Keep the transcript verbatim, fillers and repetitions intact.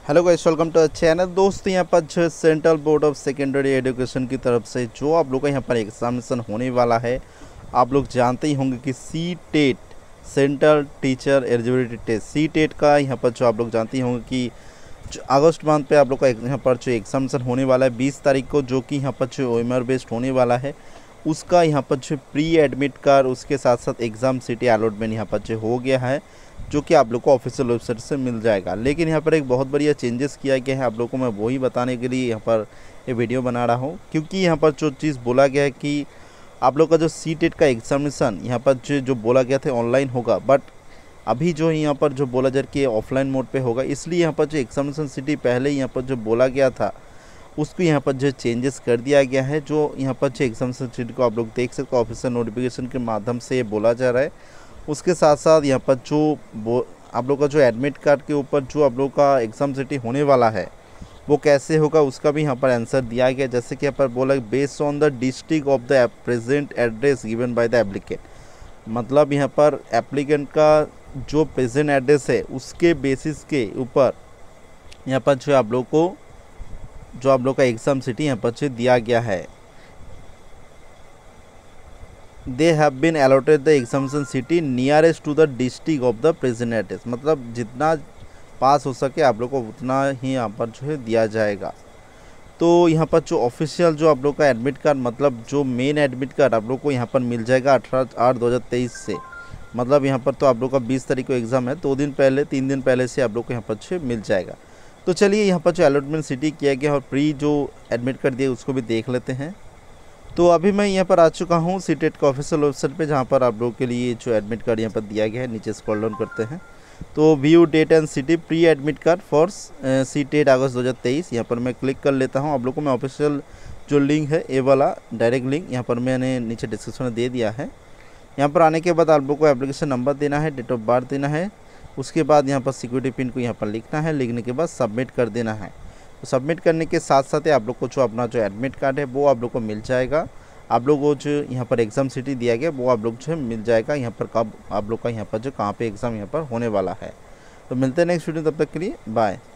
Hello guys, welcome to channel. दोस्त यहाँ पर जो central board of secondary education की तरफ से जो आप लोग का यहाँ पर एग्जामिनेशन होने वाला है, आप लोग जानते ही होंगे कि CTET central teacher eligibility test CTET का यहाँ पर जो आप लोग जानते ही होंगे कि अगस्त मंथ पे आप लोग का यहाँ पर जो एग्जामिनेशन होने वाला है बीस तारीख को, जो कि यहाँ पर जो ओएमआर बेस्ड होने वाला है, उसका यहाँ पर जो प्री एडमिट कार्ड उसके साथ साथ एग्ज़ाम सिटी अलॉटमेंट यहाँ पर जो हो गया है, जो कि आप लोग को ऑफिशियल वेबसाइट से मिल जाएगा। लेकिन यहाँ पर एक बहुत बढ़िया चेंजेस किया गया है, आप लोग को मैं वही बताने के लिए यहाँ पर ये वीडियो बना रहा हूँ। क्योंकि यहाँ पर जो चीज़ बोला गया है कि आप लोग का जो सी टेट का एग्जामिनेशन यहाँ पर जो जो बोला गया था ऑनलाइन होगा, बट अभी जो यहाँ पर जो बोला जा रहा है कि ऑफलाइन मोड पे होगा। इसलिए यहाँ पर जो एग्जामिनेशन सिटी पहले यहाँ पर जो बोला गया था उसको यहाँ पर जो चेंजेस कर दिया गया है। जो यहाँ पर जो एग्जामिनेशन सिटी को आप लोग देख सकते हो, ऑफिशियल नोटिफिकेशन के माध्यम से ये बोला जा रहा है। उसके साथ साथ यहाँ पर जो आप लोग का जो एडमिट कार्ड के ऊपर जो आप लोग का एग्ज़ाम सिटी होने वाला है वो कैसे होगा उसका भी यहाँ पर आंसर दिया गया। जैसे कि यहाँ पर बोला based on the district of the present address given by the applicant, मतलब यहाँ पर एप्लीकेंट का जो प्रेजेंट एड्रेस है उसके बेसिस के ऊपर यहाँ पर जो आप लोग को जो आप लोग का एग्ज़ाम सिटी यहाँ पर जो दिया गया है। They have been allotted the examination city nearest to the district of the present address, मतलब जितना पास हो सके आप लोग को उतना ही यहाँ पर जो है दिया जाएगा। तो यहाँ पर जो ऑफिशियल जो आप लोग का एडमिट कार्ड, मतलब जो मेन एडमिट कार्ड आप लोग को यहाँ पर मिल जाएगा अठारह आठ दो हज़ार तेईस से, मतलब यहाँ पर तो आप लोग का बीस तारीख को एग्ज़ाम है, दो दिन पहले तीन दिन पहले से आप लोग को यहाँ पर जो मिल जाएगा। तो चलिए यहाँ पर जो अलॉटमेंट सिटी किया गया और प्री जो एडमिट कार्ड दिया उसको भी देख लेते हैं। तो अभी मैं यहाँ पर आ चुका हूँ सी टेट का ऑफिशियल वेबसाइट पे, जहाँ पर आप लोगों के लिए जो एडमिट कार्ड यहाँ पर दिया गया है। नीचे स्क्रॉल डाउन करते हैं तो view date and city pre admit card for CTET अगस्त दो हज़ार तेईस, यहाँ पर मैं क्लिक कर लेता हूँ। आप लोग को मैं ऑफिशियल जो लिंक है ये वाला डायरेक्ट लिंक यहाँ पर मैंने नीचे डिस्क्रिप्शन में दे दिया है। यहाँ पर आने के बाद आप लोग को एप्लीकेशन नंबर देना है, डेट ऑफ बर्थ देना है, उसके बाद यहाँ पर सिक्योरिटी पिन को यहाँ पर लिखना है, लिखने के बाद सबमिट कर देना है। तो सबमिट करने के साथ साथ आप लोग को जो अपना जो एडमिट कार्ड है वो आप लोग को मिल जाएगा। आप लोग को जो यहाँ पर एग्ज़ाम सिटी दिया गया वो आप लोग जो है मिल जाएगा यहाँ पर कब आप लोग का यहाँ पर जो कहाँ पे एग्ज़ाम यहाँ पर होने वाला है। तो मिलते हैं नेक्स्ट वीडियो, तब तक के लिए बाय।